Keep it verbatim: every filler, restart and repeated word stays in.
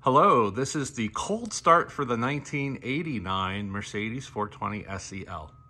Hello, this is the cold start for the nineteen eighty-nine Mercedes four twenty S E L.